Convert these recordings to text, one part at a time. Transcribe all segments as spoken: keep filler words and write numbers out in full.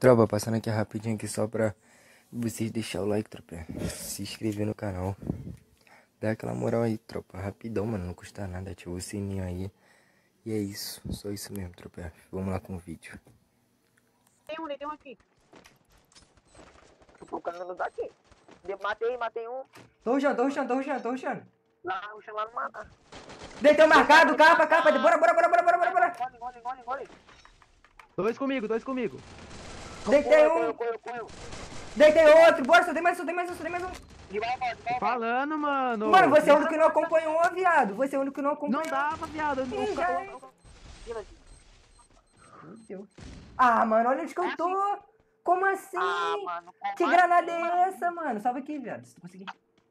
Tropa, passando aqui rapidinho aqui só pra vocês deixar o like, tropa. Se inscrever no canal. Dá aquela moral aí, tropa. Rapidão, mano. Não custa nada. Ativa o sininho aí. E é isso. Só isso mesmo, tropa. Vamos lá com o vídeo. Tem um, tem um aqui. O cara não dá aqui. Matei, matei um. Tô rushando, tô rushando, tô rushando, tô rushando. Lá, ruxa lá no mata. Deitei o marcado, capa, capa. Bora, bora, bora, bora, bora, bora, bora. Engole, engole, engole, engole. Dois comigo, dois comigo. Deitei um. Correu, correu, correu. Deitei outro. Bora, só tem mais um, tem mais um, só tem mais um. De volta, de volta. Falando, mano. Mano, você é o único que não acompanhou, viado. Você é o único que não acompanhou. Não dava, viado. Ih, O já cara- é. Meu Deus. Ah, mano, olha onde que eu tô. Como assim? Ah, mano. como Que assim, granada é mano? essa, mano? Salva aqui, viado. Se tu conseguir.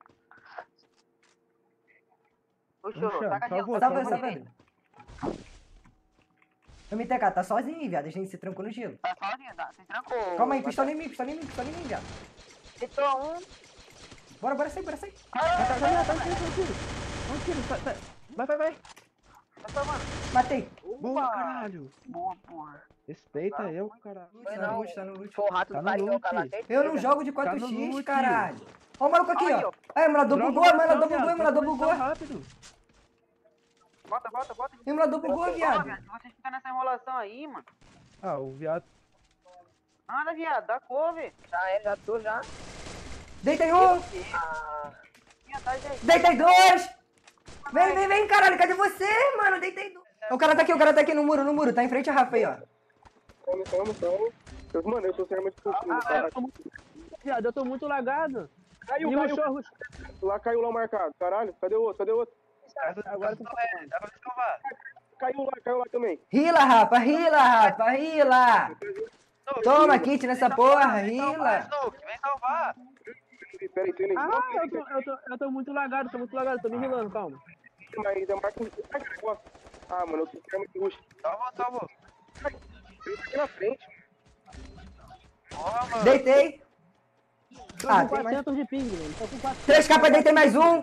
Puxou, Puxa, taca salvou, gelo, Salva, taca salva. gelo. O M T K tá sozinho, viado. A gente se trancou no gelo. Tá sozinho, tá? Você trancou. Calma aí, pistola em mim, pistola em mim, pistola em mim, viado. Hitou um. Bora, bora sair, bora sair. Tá, tá, tá, tá um tiro, tá um tiro. Tá um tiro, tá, tá. Vai, vai, vai. Tá tomando. Matei. Boa, caralho. Boa, porra. Respeita eu, caralho. Tá no loot, tá no loot. Pô, o rato Tá do no carioca loot. lá. tem Eu não certeza. jogo de Tá quatro no x, loot. caralho. Ó o maluco aqui, Aí, ó. ó. Aí, emulador Droga bugou, o emulador botão, bugou, viado. emulador Troca o bugou. botão rápido. Bota, bota, bota. Emulador bugou, Ó, viado. Se você ficar nessa enrolação aí, mano. Ah, o viado. Anda, viado, dá cor, velho. Já é, já tô, já. Deitei um, Ah. Ih, atrás aí. deitei dois. Vem, vem, vem, caralho. Cadê você, mano? Deitei dois. O cara tá aqui, o cara tá aqui no muro, no muro. Tá em frente a Rafa aí, ó. Calma, calma, calma. Eu, mano, eu tô sem arma de fogo. Ah, tá? eu tô muito... Viado, eu tô muito lagado. Caiu, E caiu. rushou, rushou. Lá caiu lá o marcado. Caralho, cadê o outro? Cadê o outro? Agora tu Dá pra me salvar. Caiu lá, caiu lá também. Rila, Rafa, rila, Rafa, rila. Toma kit nessa porra, rila. Vem salvar. Pera aí, tem nem. Ah, eu tô, eu, tô, eu tô muito lagado, tô muito lagado, tô me rilando, calma. Mas é marca. Ai, que negócio. Ah, mano, eu tô sem arma de rush. Salvou, salvou. Eu tô aqui na frente. Porra, mano. Deitei. Tô Ah, com tem mais. quatrocentos de ping, mano. Tô com quatrocentos. Três capas, deitei mais um.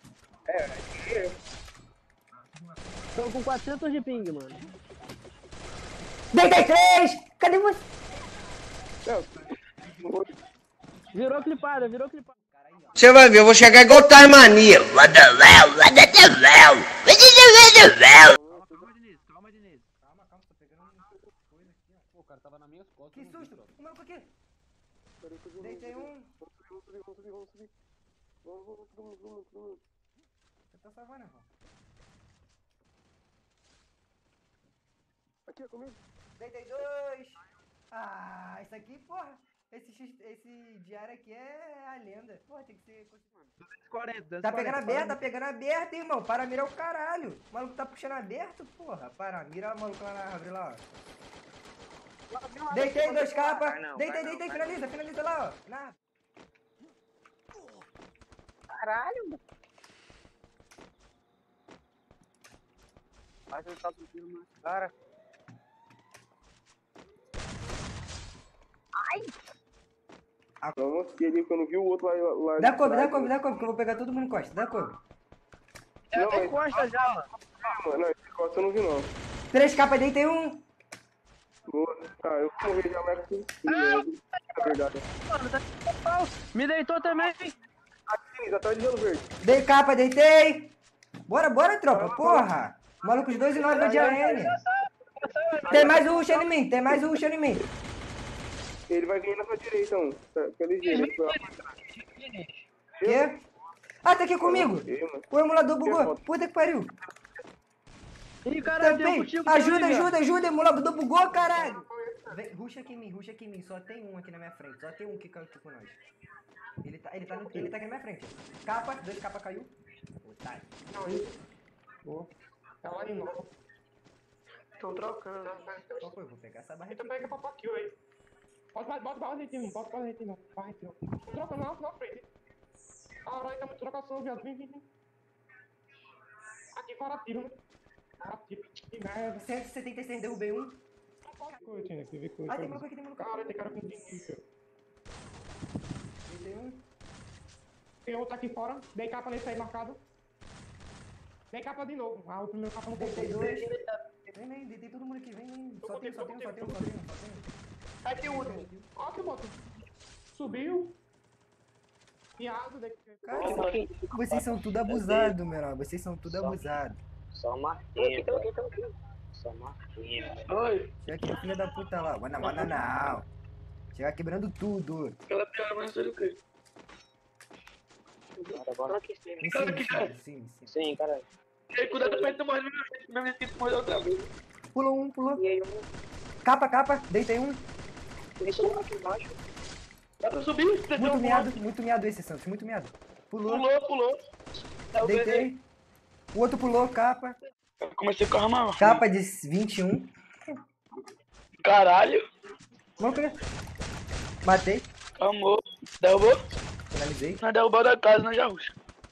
Tô com quatrocentos de ping, mano. Deitei três. Cadê você? Não, Virou clipada, virou clipada. Você vai ver, eu vou chegar igual Tasmania. What the hell? What the hell? What the hell? Calma, Diniz, calma, Diniz. Calma, calma, tô pegando uma coisa aqui, ó. Pô, o cara tava nas minhas costas. Que susto. O maluco aqui. Deitei um. Vamos subir, vamos subir, vamos subir. Vamos, vamos, vamos, vamos, vamos. Você tá salvando, irmão. Aqui, ó, comigo. Deitei dois. Ah, isso aqui, porra. Esse, X- esse diário aqui é a lenda. Porra, tem que ser. duzentos e quarenta, Tá pegando aberto, tá fala- pegando aberto, irmão. Para mira é o caralho. O maluco tá puxando aberto, porra. Para mira o maluco lá na árvore lá, ó. Deitei dois capas. Deitei, deitei, finaliza, finaliza lá, ó. Na... Caralho, mano. Mas ele tá subindo na cara. Vamos seguir ali, porque eu não vi o outro lá. lá Dá de cover, dá trás. cover, dá cover, que eu vou pegar todo mundo em costa. Dá cover. Não, mas. Encosta já, mano. Mano, não, esse costa eu não vi, não. Três capas, deitei um. Boa. Ah, eu vou morrer já mais que é verdade. Mano, tá com pau. Me deitou também. Aqui, Diniz, atrás de gelo verde. Dei capa, deitei. Bora, bora, tropa, porra. Maluco, os dois e nove de A N. Tem mais um rushando em mim, tem mais um rushando em mim. Ele vai vir na sua direita, um. Tá, tá ligeiro. Ele foi lá. Quê? Ah, tá aqui comigo. Ei, mano. O emulador bugou. Puta que pariu. Ih, caralho, deu Tampei. contigo. Ajuda, também, ajuda, ajuda. Emulador bugou, caralho. Vem, ruxa aqui em mim, ruxa aqui em mim. Só tem um aqui na minha frente. Só tem um que caiu aqui com nós. Ele tá, ele tá, no, ele tá aqui na minha frente. Capa, dois capa caiu. Otário. Tá lá de novo. Tô trocando. Qual foi? Vou pegar essa barra Então aqui. pega pra kill aí. Bota, bota, bota barra de mim, bota barra de mim, barra de mim. Troca na, na frente. Caralho, tá muito trocação, viado. Vem, vem, vem. Aqui fora tiro, né? Ah, tiro. Que merda. cento e setenta e seis, derrubei um. Coitinho aqui, vê coisa. Ah, tem maluco aqui, tem maluco Caralho, aqui. tem cara com dinheiro. Deitei um. Tem outro aqui fora. Dei capa nesse aí marcado. Dei capa de novo. Ah, o primeiro capa não Deitei pegou. dois. Vem, vem, deitei todo mundo aqui. Vem, vem. Só tem, só tem um, só tem um, só tem um, só tem um. Aqui o último. Ó que moto. Subiu. Piado daqui. Cara, vocês são tudo abusados, menor. Vocês são tudo abusados. Só Marquinhos. Tô aqui, tô aqui, tô aqui. Só Marquinhos. Oi. Chega aquele filho da puta lá. Mana, mana, não. Chega quebrando tudo. Aquela piada, mas não sei o que. Bora, bora. Em cima, em cima, em cima, em cima. Sim, caralho. E aí, cuidado pra ele não morrer na minha vida que morreu outra vez. Pulou um, pulou. E aí, um. Capa, capa. Deitei um. Deixa eu aqui embaixo. Dá pra subir? Desceu Muito um miado, muito miado esse, Santos. Muito miado. Pulou. Pulou, pulou. Tá, eu ganhei. Deitei. O outro pulou, capa. Eu comecei com a arma. Capa de vinte e um. Caralho. Vamos ver. Matei. Amor. Derrubou? Finalizei. Não derrubou da casa, não, Jarruxa.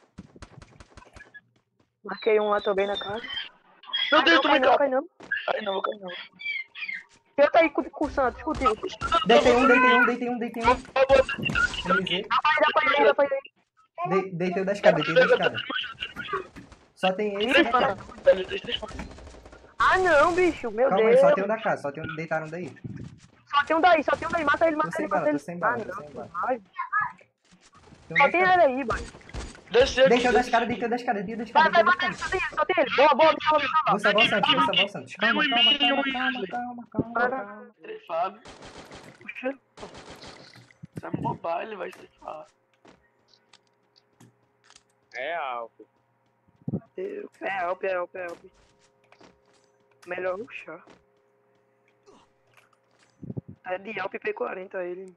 Marquei um lá também na casa. Meu Deus, tu me não, capa. cai não. Ai, não, vou cair não. Eu tô aí com, com o Santos, contigo. Deitei um, deitei um, deitei um, deitei um. Finalizei. Dá pra ir, dá pra ir, dá pra ir. De, deitei o da escada, deitei o da escada. Só tem esse. Três facadas. Velho, três, três facadas. Ah não, bicho, meu Calma aí, Deus. só tem um da casa, só tem um. Deitaram daí. Só tem um daí, só tem um daí. Mata ele, Tô mata sem ele, mata bala, ele. tô sem bala, Ah, tô não, sem bala. vai. Tem um Só da tem escada. ele aí, mano. Desceu. Deitei o da escada, deitei o da escada, deitei o da Vai, escada, vai, deitei o da vai, escada. só tem ele, só tem ele. Boa, boa, me salva, me salva. Vou salvar o Santos, vou salvar o Santos. Calma, calma, calma, calma, calma, calma, calma. Três Fábio. Puxa. Isso é mobile, vai ser fácil. É Alp. É Alp, é Alp, é Alp. Melhor no chá. É de Alp P quarenta ele.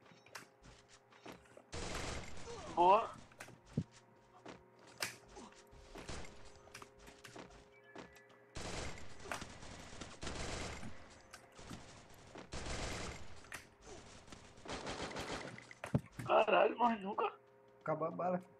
Boa. Caralho, mas nunca. Acabou a bala.